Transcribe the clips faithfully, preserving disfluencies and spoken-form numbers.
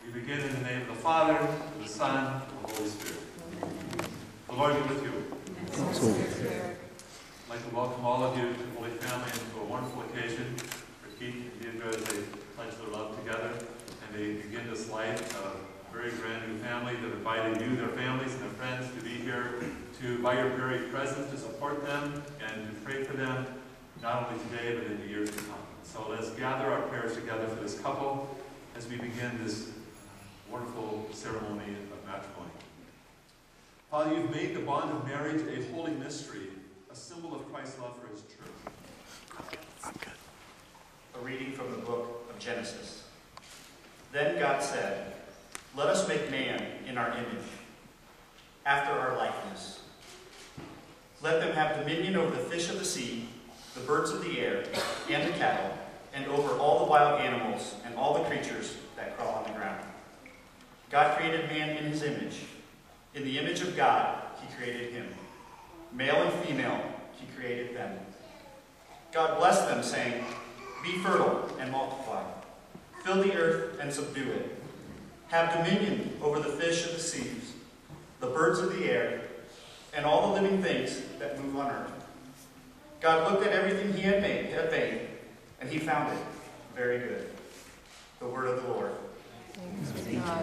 We begin in the name of the Father, the Son, and the Holy Spirit. The Lord be with you. I'd like to welcome all of you to the Holy Family and to a wonderful occasion for Keith and Deidre as they pledge their love together and they begin this life of a very brand new family. They've invited you, their families, and their friends to be here to, by your very presence, to support them and to pray for them, not only today, but in the years to come. So let's gather our prayers together for this couple as we begin this wonderful ceremony of matrimony. Father, you've made the bond of marriage a holy mystery, a symbol of Christ's love for his church. I'm good. A reading from the book of Genesis. Then God said, "Let us make man in our image, after our likeness. Let them have dominion over the fish of the sea, the birds of the air, and the cattle, and over all the wild animals and all the creatures that crawl on the ground." God created man in his image. In the image of God, he created him. Male and female, he created them. God blessed them, saying, "Be fertile and multiply. Fill the earth and subdue it. Have dominion over the fish of the seas, the birds of the air, and all the living things that move on earth." God looked at everything he had made, had made, and he found it very good. The word of the Lord. Thanks be to God.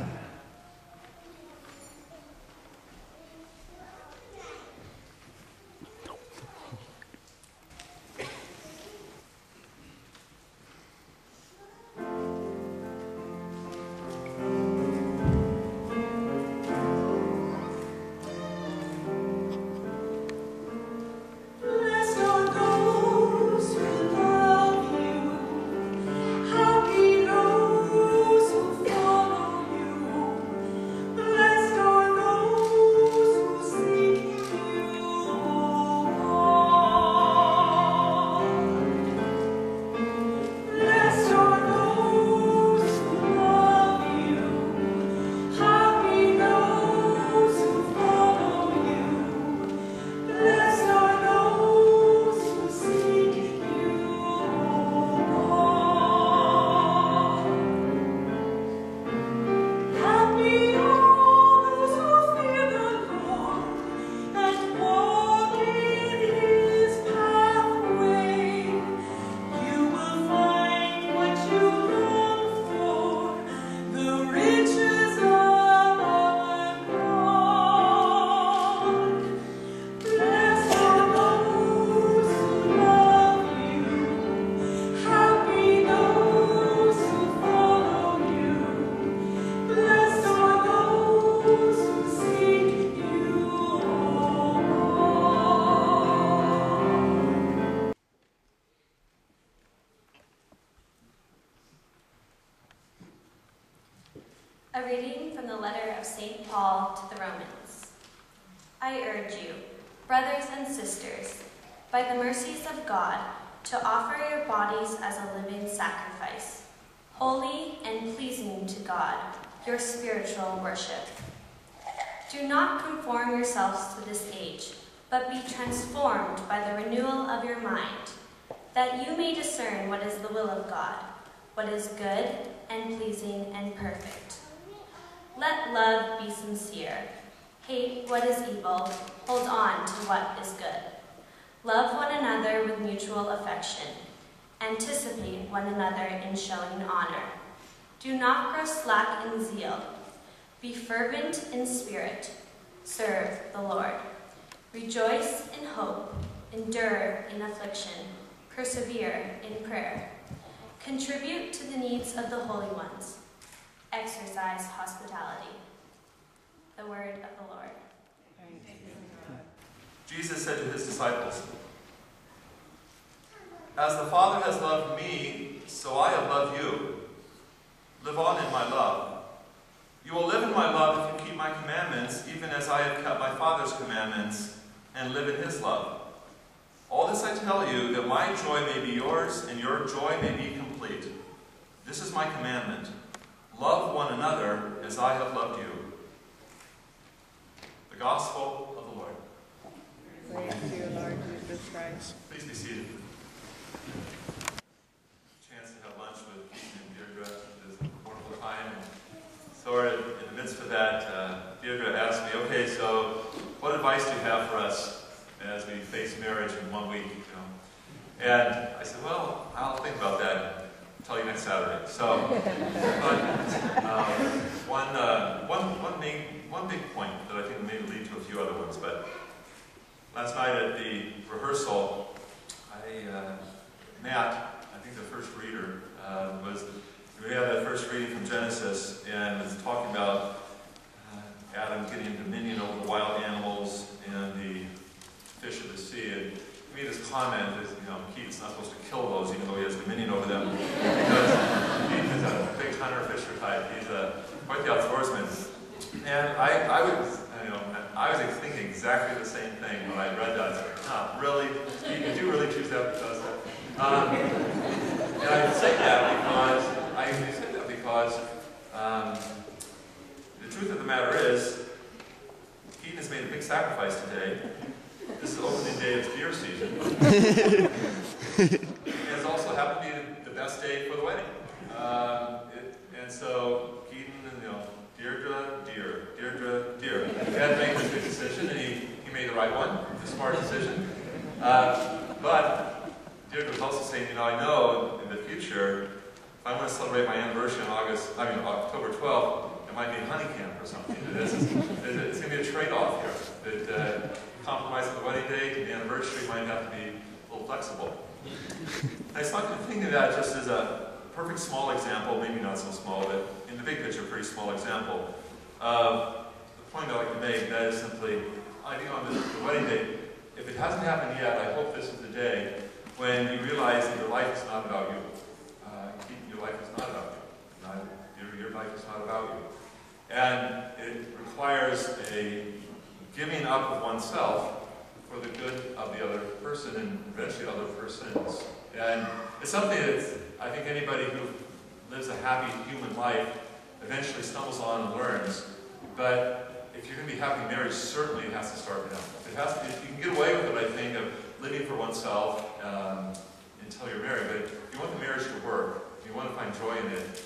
A reading from the letter of Saint Paul to the Romans. I urge you, brothers and sisters, by the mercies of God, to offer your bodies as a living sacrifice, holy and pleasing to God, your spiritual worship. Do not conform yourselves to this age, but be transformed by the renewal of your mind, that you may discern what is the will of God, what is good and pleasing and perfect. Let love be sincere. Hate what is evil. Hold on to what is good. Love one another with mutual affection. Anticipate one another in showing honor. Do not grow slack in zeal. Be fervent in spirit. Serve the Lord. Rejoice in hope. Endure in affliction. Persevere in prayer. Contribute to the needs of the holy ones. Exercise hospitality. The word of the Lord. Jesus said to his disciples, "As the Father has loved me, so I have loved you. Live on in my love. You will live in my love if you keep my commandments, even as I have kept my Father's commandments and live in his love. All this I tell you, that my joy may be yours and your joy may be complete. This is my commandment. Love one another as I have loved you." The Gospel of the Lord. Praise to you, Lord Jesus Christ. Please be seated. Chance to have lunch with Keith and Deirdre. It is a wonderful time. And it. So, but um, one, uh, one, one, main, one big point that I think may lead to a few other ones, but last night at the rehearsal, I, uh, Matt, I think the first reader, uh, was, we had that first reading from Genesis, and was talking about uh, Adam getting dominion over the wild animals and the fish of the sea. And he made this comment that, you know, Keith's not supposed to kill those even though he has dominion over them. Because Keith is a big hunter fisher type. He's a, quite the outdoorsman. And I, I was, you know, I was thinking exactly the same thing when I read that. I was like, huh, really? Did you really choose that because that? Um, and I say that because I say that because um, the truth of the matter is, Keaton has made a big sacrifice today. This is the opening day of deer season. And it's also happened to be the best day for the wedding. Um, it, and so Keaton and, you know, Deirdre, deer, Deirdre, deer. He had to make this big decision, and he, he made the right one, the smart decision. Uh, but Deirdre was also saying, you know, I know in the future, if I want to celebrate my anniversary on August, I mean October twelfth, it might be in honey camp or something. This is, it's going to be a trade-off here. That uh, compromise on the wedding date and the anniversary might have to be a little flexible. I started thinking of that just as a perfect small example, maybe not so small, but in the big picture, a pretty small example of the point I'd like to make. That is simply, I think on the, the wedding date, if it hasn't happened yet, I hope this is the day when you realize that your life is not about you. Uh, your life is not about you. Not, your, your life is not about you. And it requires a giving up of oneself for the good of the other person and eventually other persons. And it's something that I think anybody who lives a happy human life eventually stumbles on and learns. But if you're going to be happy in marriage, certainly it has to start now. It has to be, you can get away with it, I think, of living for oneself um, until you're married. But if you want the marriage to work, if you want to find joy in it,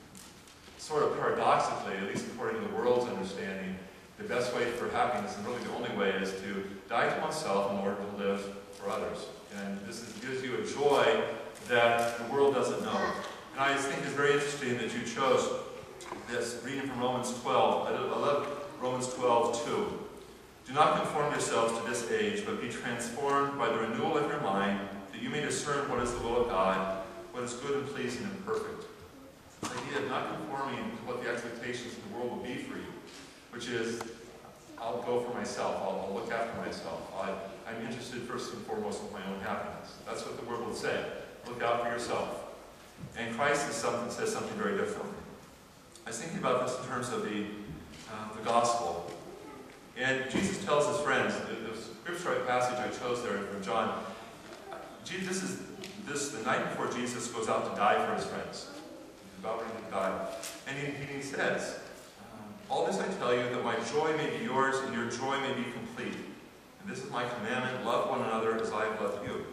sort of paradoxically, at least according to the world's understanding, the best way for happiness, and really the only way, is to die to oneself in order to live for others. And this is, gives you a joy that the world doesn't know. And I just think it's very interesting that you chose this reading from Romans twelve. I love Romans twelve, two. Do not conform yourselves to this age, but be transformed by the renewal of your mind, that you may discern what is the will of God, what is good and pleasing and perfect. The idea of not conforming to what the expectations of the world will be for you, which is, I'll go for myself, I'll, I'll look after myself, I, I'm interested first and foremost in my own happiness. That's what the world would say. Look out for yourself. And Christ is something, says something very different. I was thinking about this in terms of the, uh, the gospel. And Jesus tells his friends, the, the scripture passage I chose there from John, Jesus is this the night before Jesus goes out to die for his friends. He's about ready to die. And he, he says, all this I tell you, that my joy may be yours and your joy may be complete. And this is my commandment, love one another as I have loved you.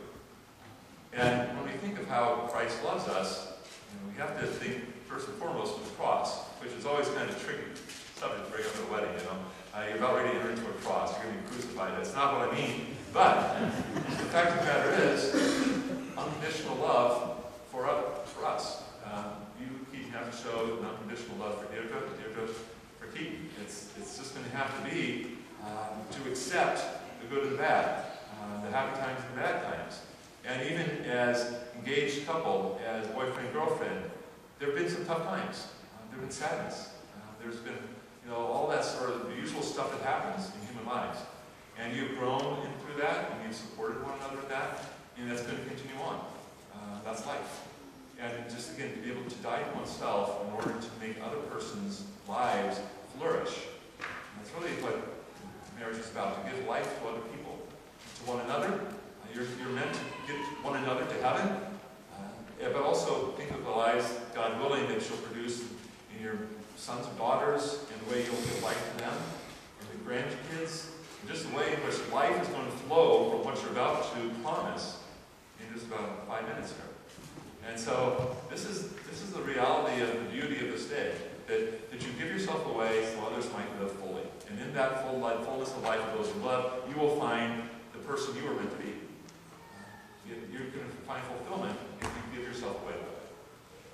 And when we think of how Christ loves us, you know, we have to think first and foremost of the cross, which is always kind of a tricky subject to bring up at a wedding, you know. Uh, you're about ready to enter into a cross, you're going to be crucified. That's not what I mean. But the fact of the matter is, unconditional love for, other, for us. Um, you, Keith, have to show an unconditional love for Deirdre, Deirdre for Keith. It's, it's just going to have to be um, to accept the good and the bad, uh, the happy times and the bad times. And even as engaged couple, as boyfriend and girlfriend, there have been some tough times. Uh, there have been sadness. Uh, there's been, you know, all that sort of the usual stuff that happens in human lives. And you've grown in through that, and you've supported one another in that, and that's going to continue on. Uh, that's life. And just again, to be able to die to oneself in order to make other person's lives flourish. And that's really what marriage is about, to give life to other people, to one another. Uh, you're, you're meant to get one another to heaven, uh, yeah, but also think of the lives, God willing, that you'll produce in your sons and daughters, and the way you'll give life to them, and the grandkids, and just the way in which life is going to flow from what you're about to promise in just about five minutes here. And so this is this is the reality of the beauty of this day, that, that you give yourself away so others might live fully. And in that full life, fullness of life of those you love, you will find the person you were meant to be. You're going to find fulfillment if you give yourself away to it. And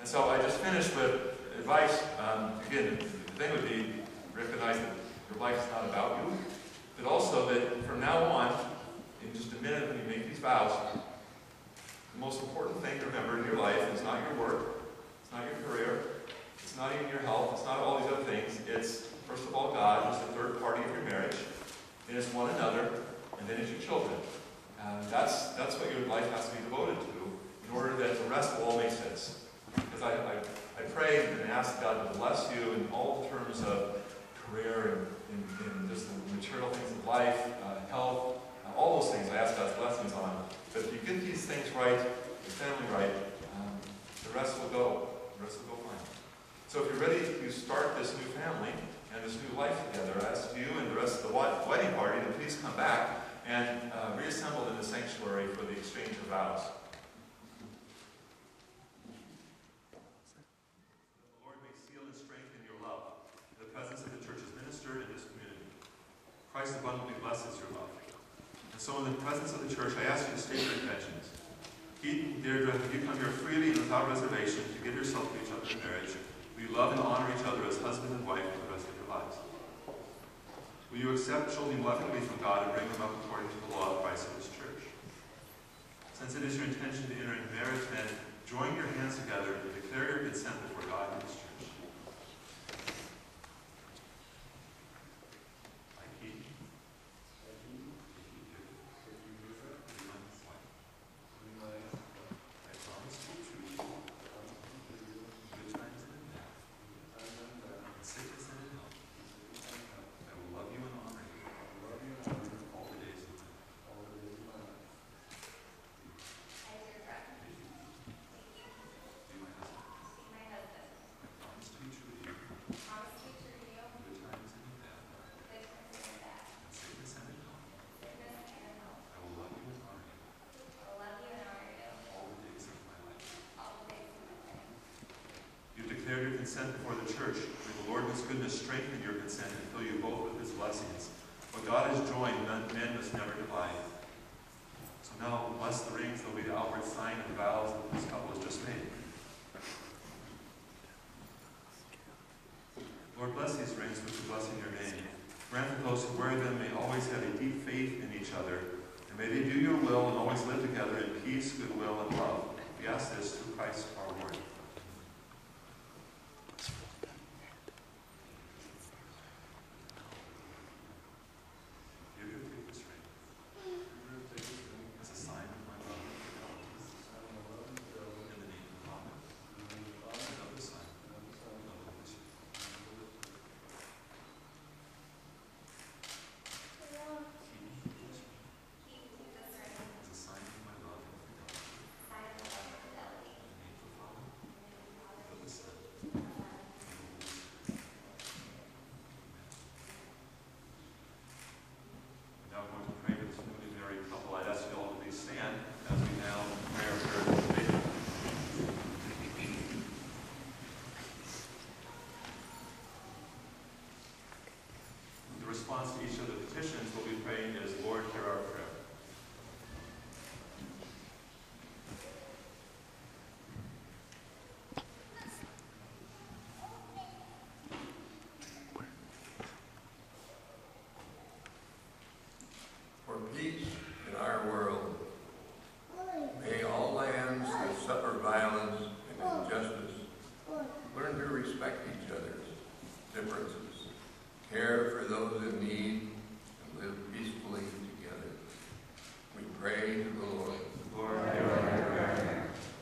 And so I just finished with advice. Um, again, the thing would be recognize that your life is not about you, but also that from now on, in just a minute when you make these vows, the most important thing to remember in your life is not your work, it's not your career, it's not even your health, it's not all these other things. It's, first of all, God, who's the third party of your marriage, then it's one another, and then it's your children. And that's, that's what your life has to be devoted to in order that the rest will all make sense. Because I, I, I pray and ask God to bless you in all terms of career and in, in just the material things of life, uh, health, uh, all those things I ask God's blessings on. But if you get these things right, the family right, um, the rest will go. The rest will go fine. So if you're ready to start this new family and this new life together, I ask you and the rest of the wedding party to please come back and uh, reassemble in the sanctuary for the exchange of vows. The Lord may seal and strengthen your love. The presence of the church is ministered in this community. Christ abundantly blesses your love. And so in the presence of the church, I ask you to state your intentions. Keith and Deirdre, you come here freely and without reservation to give yourself to each other in marriage. Will you love and honor each other as husband and wife for the rest of your lives? Will you accept children lovingly from God and bring them up according to the law of Christ and His church? Since it is your intention to enter into marriage, then join your hands together and declare your consent before God and His church. I, Keith, I promise to be true to you, good times and in bad, in sickness and in health. I will love you and honor you all the days of my life. Be my husband. I promise to be true to you, good times and in bad, in sickness and in health. I will love you and honor you all the days of my life. You declared your consent before the church. May the Lord in His goodness strengthen your consent and fill you both with His blessings. What God has joined, men must never divide. So now, bless the rings. They'll be the outward sign of the vows that this couple has just made. Lord, bless these rings which are blessing your name. Grant that those who wear them may always have a deep faith in each other, and may they do your will and always live together in peace, goodwill, and love. We ask this through Christ our Lord. You can take this ring as a sign of my love and fidelity. In the name of the Father, and of the Son, and of the Holy Spirit. As a sign of my love and fidelity. In the name of the Father, and of the Son, and of the Holy Spirit. We're now going to pray for this newly married couple. I'd ask you all to please stand as we now pray our prayer of faith. The response to each of the petitions we'll be praying is, Lord, hear our prayer. For peace in our world, may all lands that suffer violence and injustice learn to respect each other's differences, care for those in need, and live peacefully together. We pray to the Lord. Lord, hear our prayer.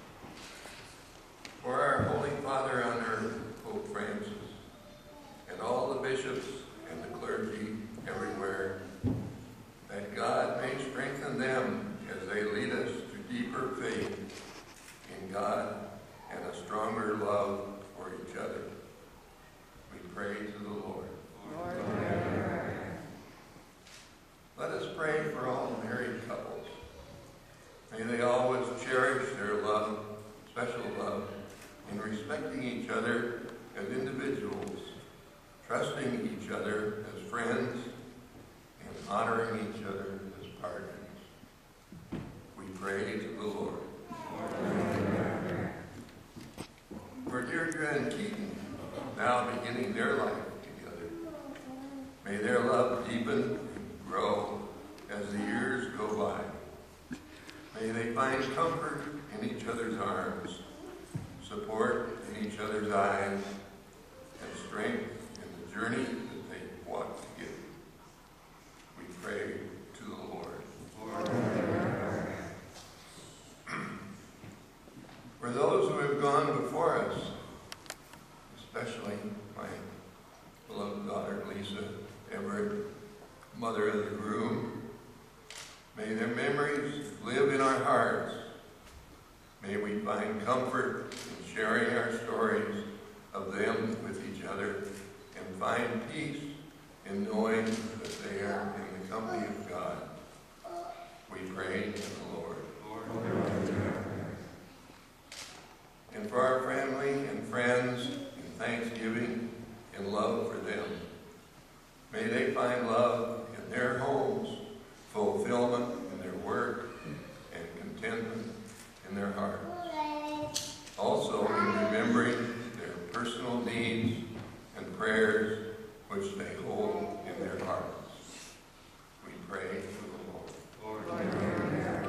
For our Holy Father on earth, Pope Francis, and all the bishops and the clergy everywhere, that God may strengthen them as they lead us to deeper faith in God and a stronger love for each other. We pray to the Lord. Lord, hear our prayer. Let us pray for all married couples. May they always cherish their love, special love, in respecting each other as individuals, trusting each other as friends, and honoring each other as partners. We pray to the Lord. Lord, hear our prayer. Deirdre and Keaton, now beginning their life together. May their love deepen and grow as the years go by. May they find comfort in each other's arms, support in each other's eyes, and strength in the journey that they walk together. We pray to the Lord. Lord. For those who have gone before us, especially my beloved daughter Lisa Everett, mother of the groom, may their memories live in our hearts. May we find comfort in sharing our stories of them with each other and find peace in knowing that they are in the company of God. We pray to the Lord. Lord. And for our family and friends in thanksgiving and love for them, may they find love in their homes, fulfillment in their work, and contentment in their hearts. Also in remembering their personal needs and prayers which they hold in their hearts. We pray to the Lord. Lord. Lord.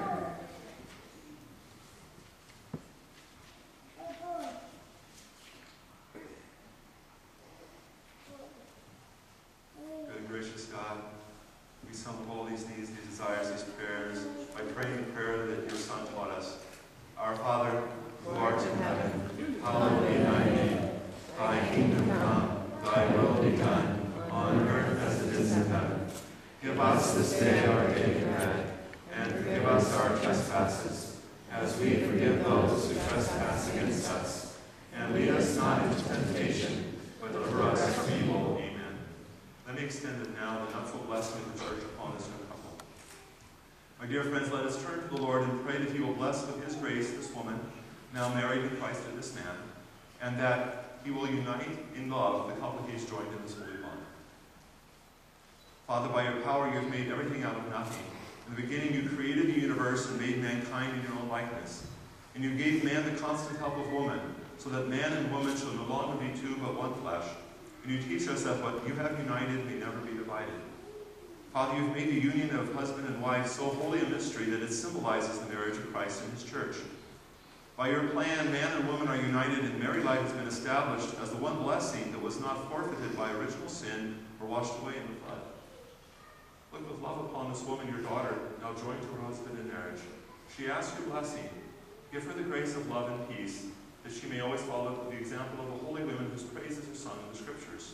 Good, gracious God, we sum up all these needs, these desires, these prayers by praying the prayer that your Son taught us. Our Father, who art in heaven, hallowed be thy name. Thy kingdom come, thy will be done, on earth as it is in heaven. Give us this day our daily bread, and forgive us our trespasses, as we forgive those who trespass against us. And lead us not into temptation, but deliver us from evil. Amen. Let me extend it now, the nuptial blessing of the church upon this new couple. My dear friends, let us turn to the Lord and pray that he will bless with his grace this woman, now married in Christ to this man, and that he will unite in love the couple he has joined in this holy bond. Father, by your power you have made everything out of nothing. In the beginning you created the universe and made mankind in your own likeness. And you gave man the constant help of woman, so that man and woman shall no longer be two but one flesh. And you teach us that what you have united may never be divided. Father, you've made the union of husband and wife so holy a mystery that it symbolizes the marriage of Christ and his church. By your plan, man and woman are united, and married life has been established as the one blessing that was not forfeited by original sin or washed away in the flood. Look with love upon this woman, your daughter, now joined to her husband in marriage. She asks your blessing. Give her the grace of love and peace, that she may always follow the example of the holy women whose praises are sung in the Scriptures.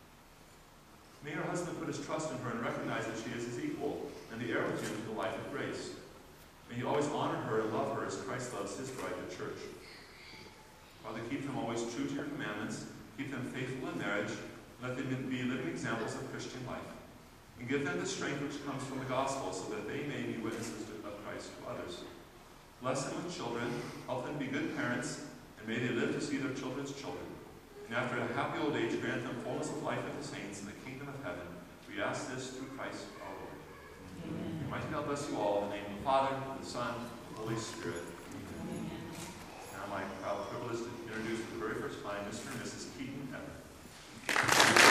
May her husband put his trust in her and recognize that she is his equal and the heir with him to the life of grace. May he always honor her and love her as Christ loves his bride, the church. Father, keep them always true to your commandments, keep them faithful in marriage, let them be living examples of Christian life, and give them the strength which comes from the gospel so that they may be witnesses of Christ to others. Bless them with children, help them be good parents, and may they live to see their children's children. And after a happy old age, grant them fullness of life with the saints in the kingdom of heaven. We ask this through Christ our Lord. Amen. Almighty God bless you all in the name of the Father, and the Son, and the Holy Spirit. Amen. Now my proud privilege to introduce for the very first time Mister and Missus Keaton Everett.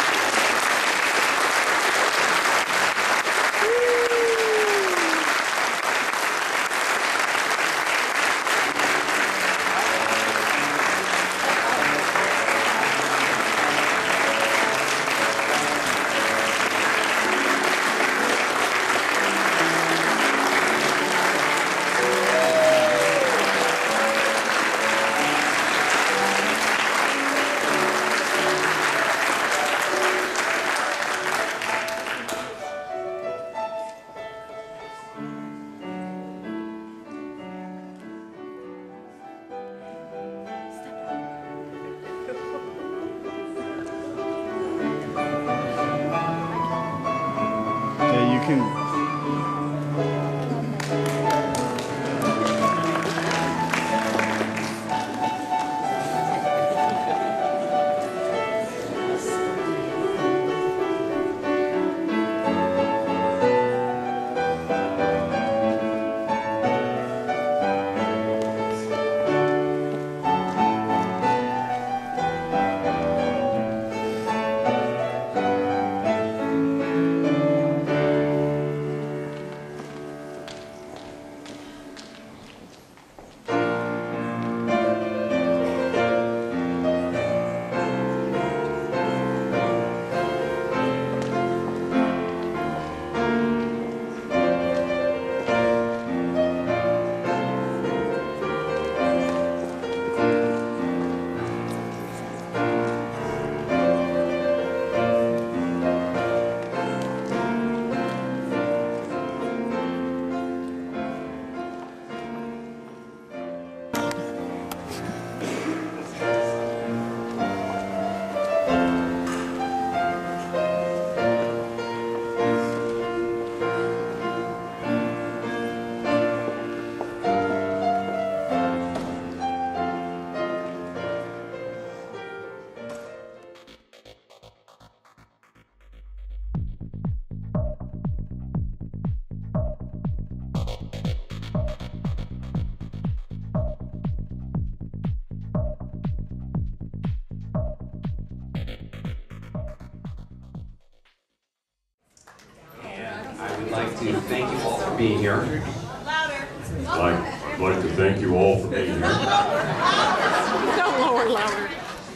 to thank you all for being here. I'd like, I'd like to thank you all for being here. Don't lower louder.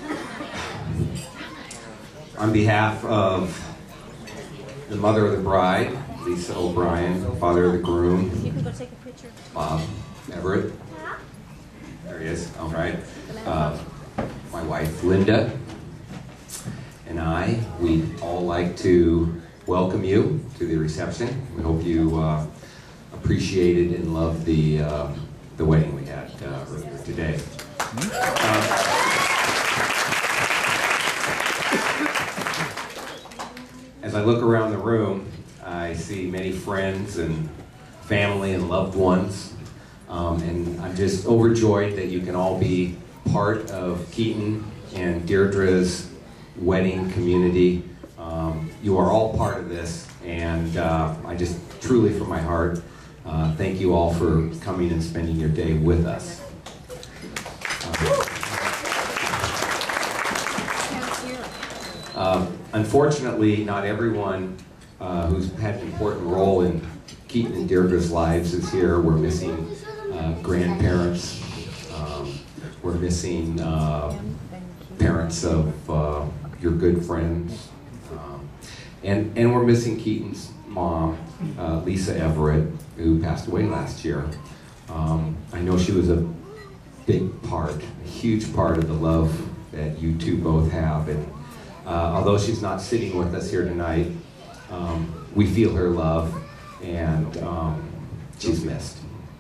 On behalf of the mother of the bride, Lisa O'Brien, father of the groom, You can go take a picture. Bob Everett, there he is, all right, uh, my wife Linda, and I, we'd all like to welcome you to the reception. We hope you uh, appreciated and loved the, uh, the wedding we had uh, earlier today. Uh, As I look around the room, I see many friends and family and loved ones, um, and I'm just overjoyed that you can all be part of Keaton and Deirdre's wedding community. Um, you are all part of this, and uh, I just truly from my heart uh, thank you all for coming and spending your day with us. Um, unfortunately, not everyone uh, who's had an important role in Keaton and Deirdre's lives is here. We're missing uh, grandparents. Um, we're missing uh, parents of uh, your good friends. Um, and, and we're missing Keaton's mom, uh, Lisa Everett, who passed away last year. Um, I know she was a big part, a huge part of the love that you two both have. And Uh, although she's not sitting with us here tonight, um, we feel her love, and um, she's missed.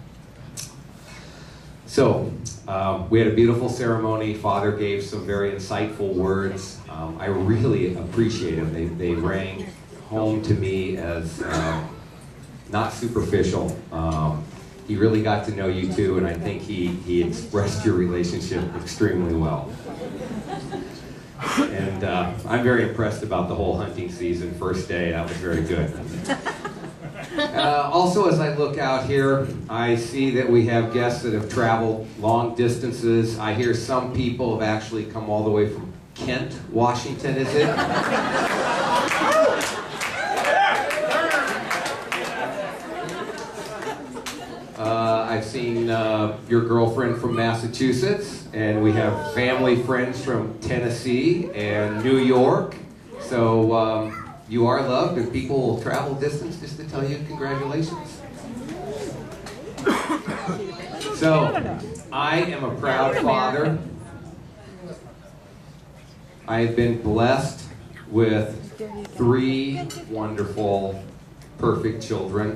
So, um, we had a beautiful ceremony. Father gave some very insightful words. Um, I really appreciate them. They, they rang home to me as um, not superficial. Um, he really got to know you two, and I think he, he expressed your relationship extremely well. And uh, I'm very impressed about the whole hunting season. First day, that was very good. Uh, also, as I look out here, I see that we have guests that have traveled long distances. I hear some people have actually come all the way from Kent, Washington, is it? Uh, I've seen uh, your girlfriend from Massachusetts, and we have family friends from Tennessee and New York. So um, you are loved, and people will travel distance just to tell you congratulations. So I am a proud father. I have been blessed with three wonderful, perfect children.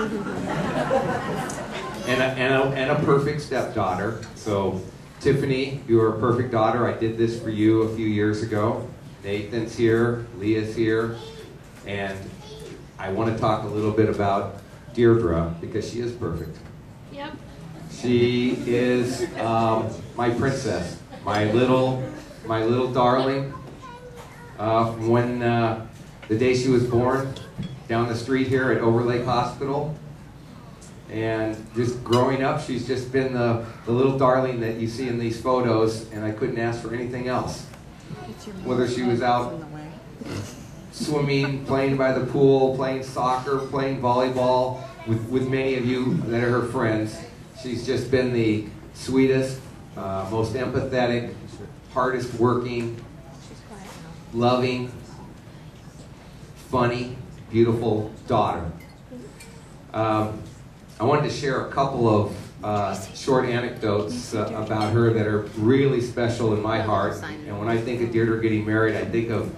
And a, and, a, and a perfect stepdaughter. So, Tiffany, you are a perfect daughter. I did this for you a few years ago. Nathan's here, Leah's here, and I want to talk a little bit about Deirdre because she is perfect. Yep. She is um, my princess, my little, my little darling. Uh, from when uh, the day she was born, down the street here at Overlake Hospital. And just growing up, she's just been the, the little darling that you see in these photos, and I couldn't ask for anything else. Whether she was out swimming, playing by the pool, playing soccer, playing volleyball with, with many of you that are her friends, she's just been the sweetest, uh, most empathetic, hardest working, loving, funny, beautiful daughter. Um, I wanted to share a couple of uh, short anecdotes uh, about her that are really special in my heart. And when I think of Deirdre getting married, I think of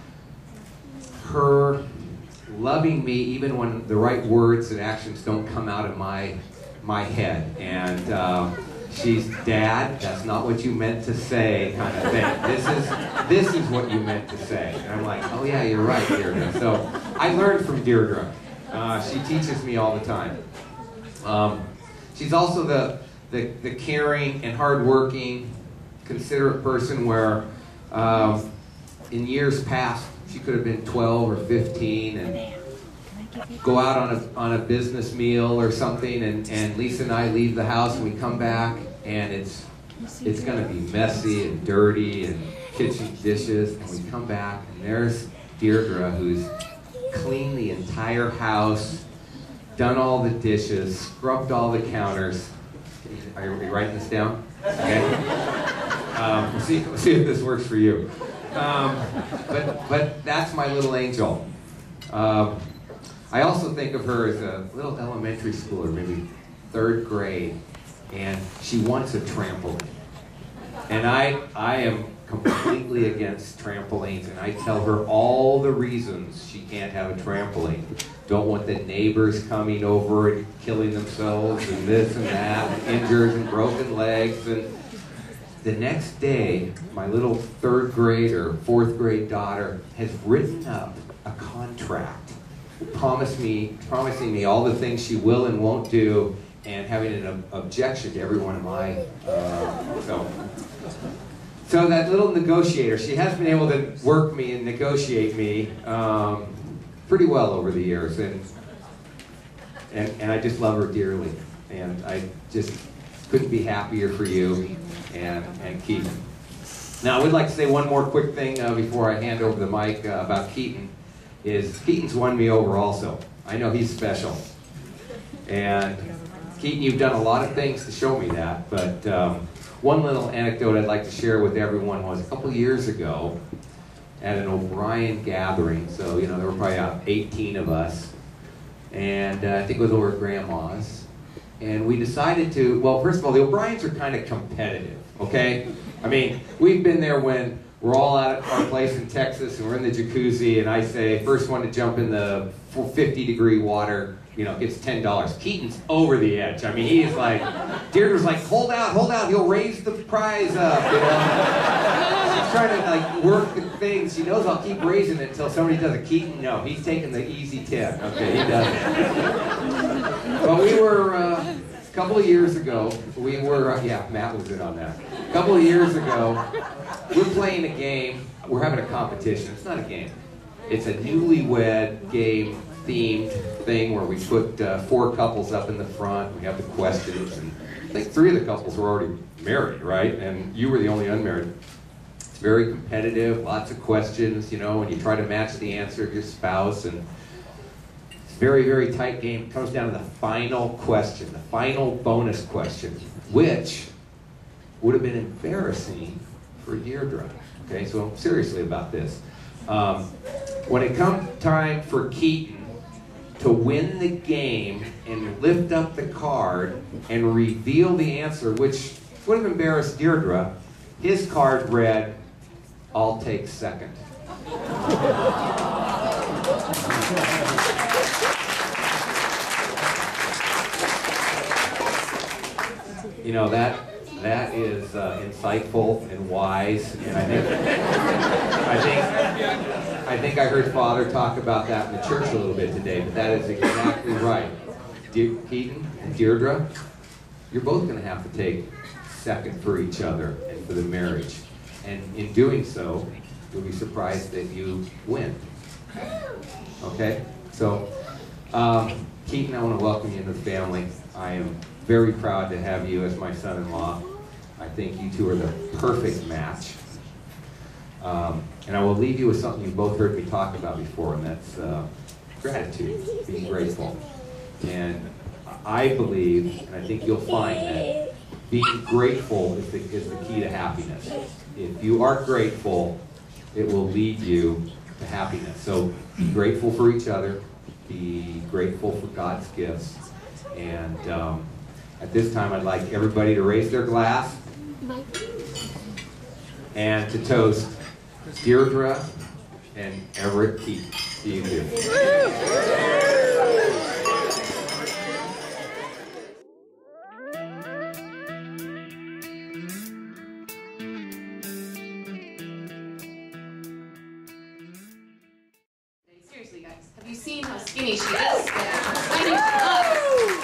her loving me even when the right words and actions don't come out of my, my head. And uh, she's, Dad, that's not what you meant to say, kind of thing. This is, this is what you meant to say. And I'm like, oh yeah, you're right, Deirdre. So I learned from Deirdre. Uh, she teaches me all the time. Um, she's also the, the, the caring and hardworking, considerate person where um, in years past she could have been twelve or fifteen and go out on a, on a business meal or something, and, and Lisa and I leave the house and we come back and it's, it's going to be messy and dirty and kitchen dishes, and we come back and there's Deirdre who's cleaned the entire house, done all the dishes, scrubbed all the counters. Are you writing this down? Okay. Um, we'll see, we'll see if this works for you. Um, but, but that's my little angel. Um, I also think of her as a little elementary schooler, maybe third grade, and she wants a trampoline. And I, I am completely against trampolines, and I tell her all the reasons she can't have a trampoline. Don't want the neighbors coming over and killing themselves and this and that, and injured and broken legs. And the next day, my little third grade or fourth grade daughter has written up a contract, promise me, promising me all the things she will and won't do, and having an ob objection to every one of my, uh, so. So that little negotiator, she has been able to work me and negotiate me um, pretty well over the years, and, and and I just love her dearly, and I just couldn't be happier for you and and Keaton. Now I would like to say one more quick thing uh, before I hand over the mic uh, about Keaton. Is Keaton's won me over also. I know he's special, and Keaton, you've done a lot of things to show me that, but. Um, One little anecdote I'd like to share with everyone was a couple years ago at an O'Brien gathering. So, you know, there were probably about eighteen of us. And uh, I think it was over at Grandma's. And we decided to, well, first of all, the O'Briens are kind of competitive, okay? I mean, we've been there when we're all at our place in Texas and we're in the jacuzzi, and I say, first one to jump in the fifty degree water, you know, gets ten dollars. Keaton's over the edge. I mean, he is like, Deirdre's like, hold out, hold out, he'll raise the prize up, you know. She's trying to like work the thing. She knows I'll keep raising it until somebody does it. Keaton, no, he's taking the easy ten. Okay, he does it. But we were, uh, a couple of years ago, we were, uh, yeah, Matt was in on that. A couple of years ago, we're playing a game. We're having a competition. It's not a game. It's a newlywed game themed thing where we put uh, four couples up in the front. We have the questions, and I think three of the couples were already married, right? And you were the only unmarried. It's very competitive, lots of questions, you know, and you try to match the answer of your spouse, and it's a very, very tight game. It comes down to the final question, the final bonus question, which would have been embarrassing for Deirdre. Okay, so I'm seriously about this. Um, when it comes time for Keaton to win the game and lift up the card and reveal the answer, which would have embarrassed Deirdre, his card read, "I'll take second." You know, that that is uh, insightful and wise, and I think I think I think I heard Father talk about that in the church a little bit today. But that is exactly right. De Keaton and Deirdre, you're both going to have to take second for each other and for the marriage, and in doing so, you'll be surprised that you win. Okay, so um, Keaton, I want to welcome you into the family. I am very proud to have you as my son-in-law. I think you two are the perfect match. Um, and I will leave you with something you both heard me talk about before, and that's uh, gratitude, being grateful. And I believe, and I think you'll find that being grateful is the, is the key to happiness. If you are grateful, it will lead you to happiness. So be grateful for each other, be grateful for God's gifts, and um, at this time, I'd like everybody to raise their glass and to toast Deirdre and Everett Keaton. See you too. Seriously, guys, have you seen how skinny she is? I need up.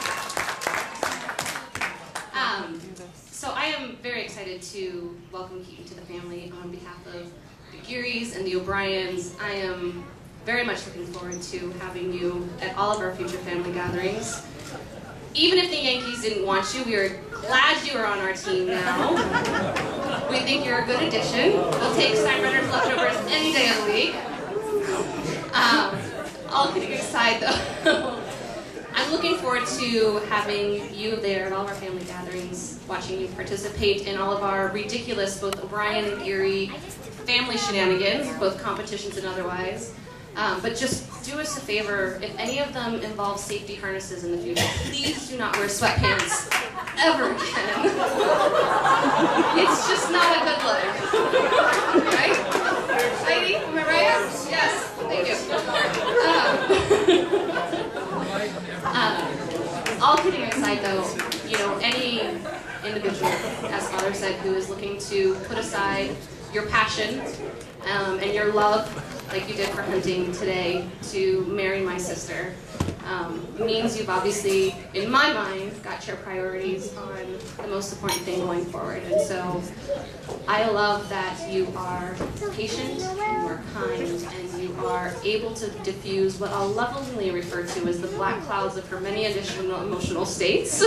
Um, so I am very excited to welcome Keaton to the family on behalf of the Gearys and the O'Briens. I am very much looking forward to having you at all of our future family gatherings. Even if the Yankees didn't want you, we are glad you are on our team now. We think you're a good addition. We'll take Steinbrenner's leftovers any day of the week. Um, all kidding aside, though, I'm I'm looking forward to having you there at all of our family gatherings, watching you participate in all of our ridiculous, both O'Brien and Geary family shenanigans, both competitions and otherwise. Um, but just do us a favor, if any of them involve safety harnesses in the future, please do not wear sweatpants ever again. It's just not a good look. Right? Heidi, am I right? Yes, thank you. Um, um, all kidding aside though, you know, any individual, as Father said, who is looking to put aside your passion um, and your love, like you did for hunting today, to marry my sister, um, means you've obviously, in my mind, got your priorities on the most important thing going forward. And so I love that you are patient, you are kind, and you are able to diffuse what I'll lovingly refer to as the black clouds of her many additional emotional states.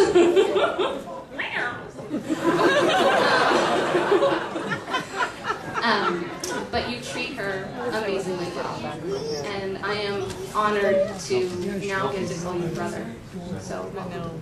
Um, but you treat her amazingly well, and I am honored to now get to call you brother. So welcome to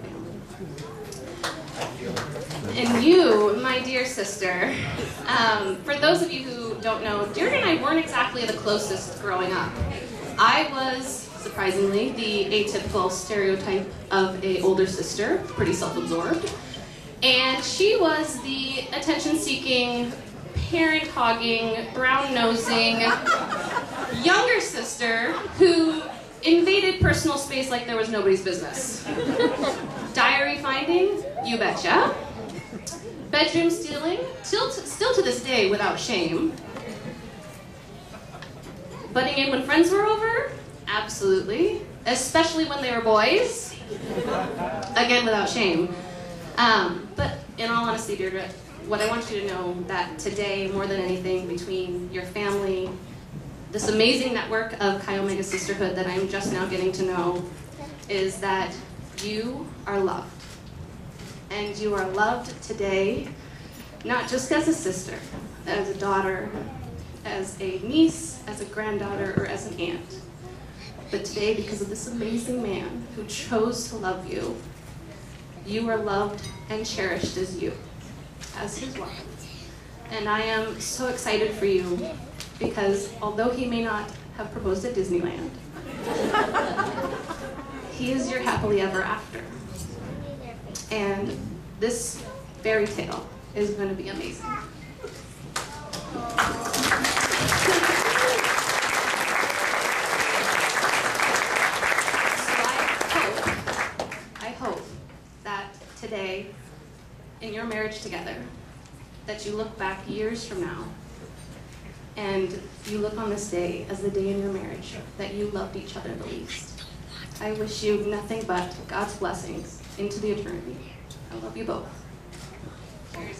the family. And you, my dear sister, um, for those of you who don't know, Deirdre and I weren't exactly the closest growing up. I was, surprisingly, the atypical stereotype of an older sister, pretty self-absorbed, and she was the attention-seeking, parent-hogging, brown-nosing younger sister who invaded personal space like there was nobody's business. Diary finding? You betcha. Bedroom stealing? Still to, still to this day without shame. Butting in when friends were over? Absolutely. Especially when they were boys. Again, without shame. Um, but in all honesty, Deirdre, what I want you to know that today, more than anything, between your family, this amazing network of Chi Omega Sisterhood that I'm just now getting to know, is that you are loved. And you are loved today, not just as a sister, as a daughter, as a niece, as a granddaughter, or as an aunt, but today because of this amazing man who chose to love you. You are loved and cherished as you, as his wife. And I am so excited for you because although he may not have proposed at Disneyland, he is your happily ever after. And this fairy tale is going to be amazing. Today, in your marriage together, that you look back years from now and you look on this day as the day in your marriage that you loved each other the least. I wish you nothing but God's blessings into the eternity. I love you both. Cheers.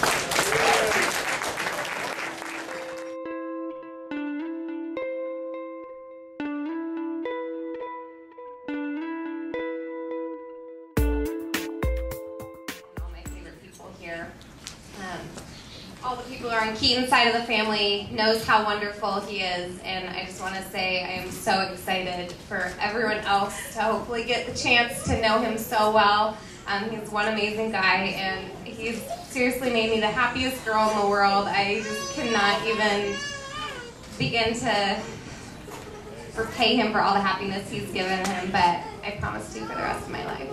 All the people who are on Keaton's side of the family knows how wonderful he is, and I just want to say I am so excited for everyone else to hopefully get the chance to know him so well. Um, he's one amazing guy, and he's seriously made me the happiest girl in the world. I just cannot even begin to repay him for all the happiness he's given him, but I promise to for the rest of my life.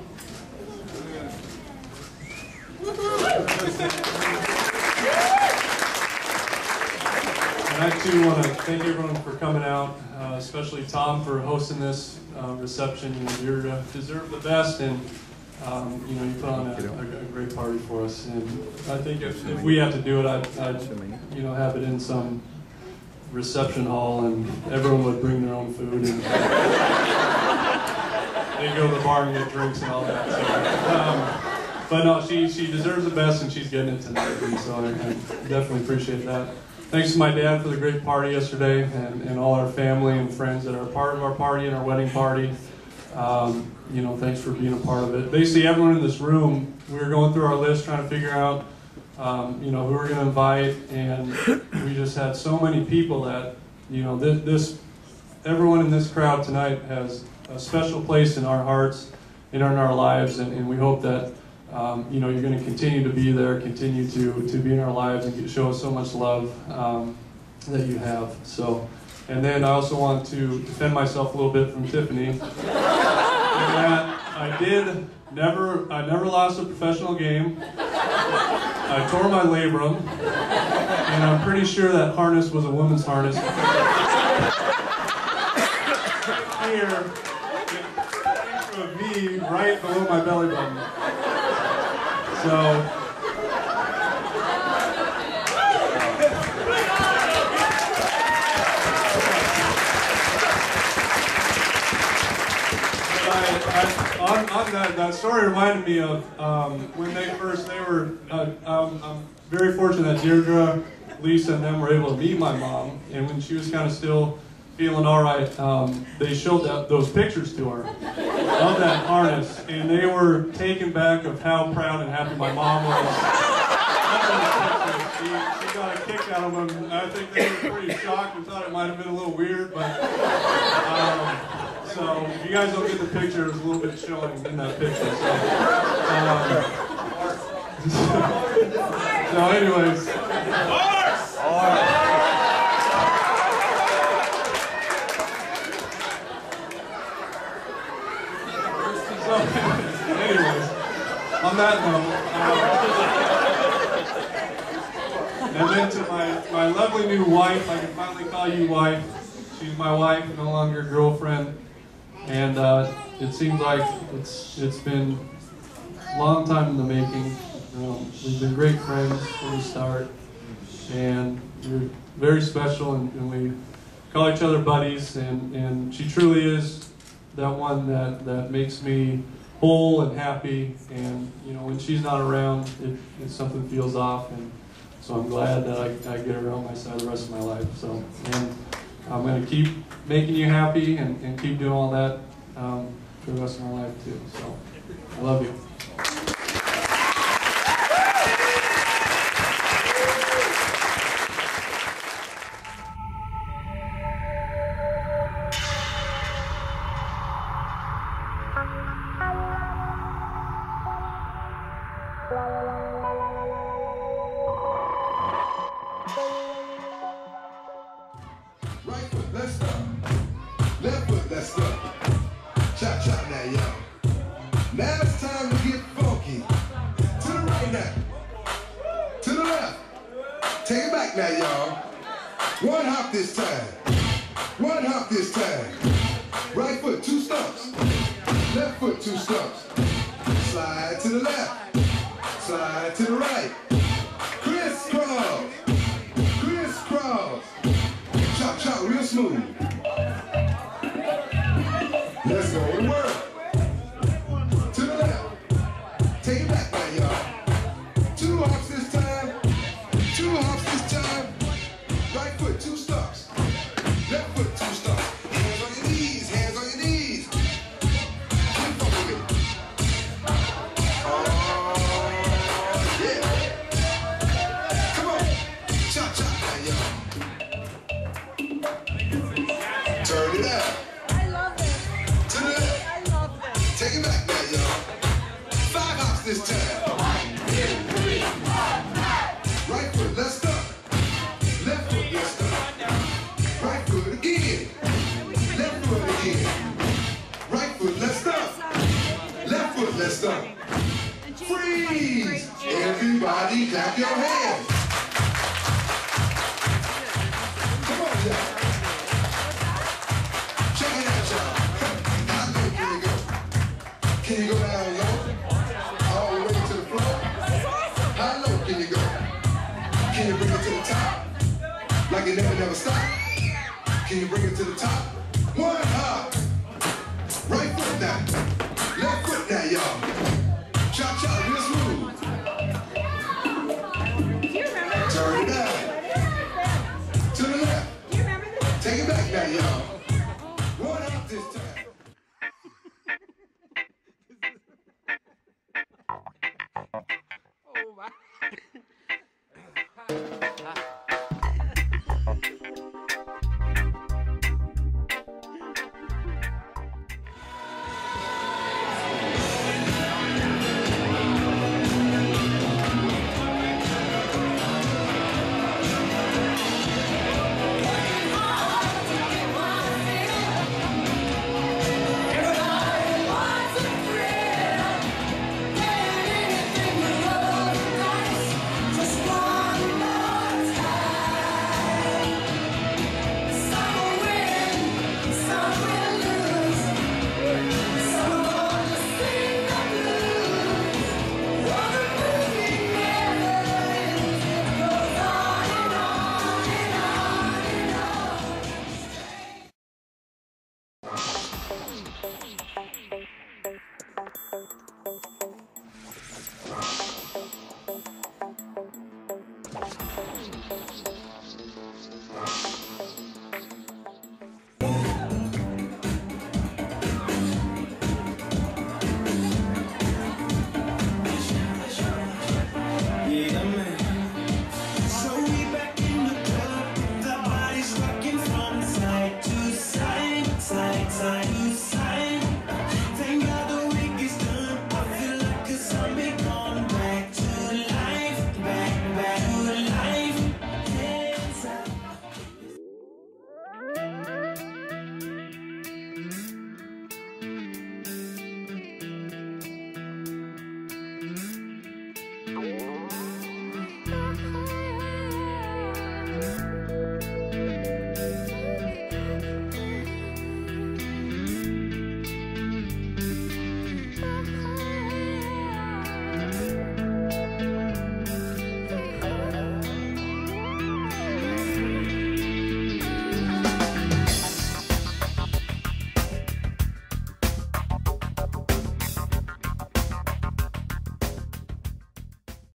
And I too want to thank everyone for coming out, uh, especially Tom for hosting this uh, reception. You know, you uh, deserve the best, and um, you know, you put on a, a, a great party for us. And I think if, if we have to do it, I'd, I'd you know have it in some reception hall, and everyone would bring their own food, and they go to the bar and get drinks and all that. So, um, but no, she she deserves the best, and she's getting it tonight, and so I, I definitely appreciate that. Thanks to my dad for the great party yesterday, and, and all our family and friends that are part of our party and our wedding party. Um, you know, thanks for being a part of it. Basically, everyone in this room, we were going through our list trying to figure out, um, you know, who we're going to invite, and we just had so many people that, you know, this, this, everyone in this crowd tonight has a special place in our hearts and in our lives, and, and we hope that um, you know, you're going to continue to be there, continue to, to be in our lives and show us so much love um, that you have. So, and then I also want to defend myself a little bit from Tiffany. In that I did never, I never lost a professional game. I tore my labrum, and I'm pretty sure that harness was a woman's harness. Here, it came to a V right below my belly button. So. I, on, on that, that story reminded me of um, when they first, they were, uh, um, I'm very fortunate that Deirdre, Lisa, and them were able to meet my mom, and when she was kind of still feeling all right, um, they showed that, those pictures to her of that harness, and they were taken back of how proud and happy my mom was. She, she got a kick out of them. I think they were pretty shocked and thought it might have been a little weird, but um, so if you guys don't get the picture, there's a little bit showing in that picture. So, um, so anyways. So, anyways, on that note, um, and then to my, my lovely new wife, I can finally call you wife. She's my wife, no longer girlfriend. And uh, it seems like it's it's been a long time in the making. Um, we've been great friends from the start, and you're very special, and, and we call each other buddies, and, and she truly is that one that, that makes me whole and happy, and you know, when she's not around, it, it something feels off, and so I'm glad that I, I get her on my side the rest of my life. So, and I'm going to keep making you happy and, and keep doing all that um, for the rest of my life too. So, I love you. Thank you.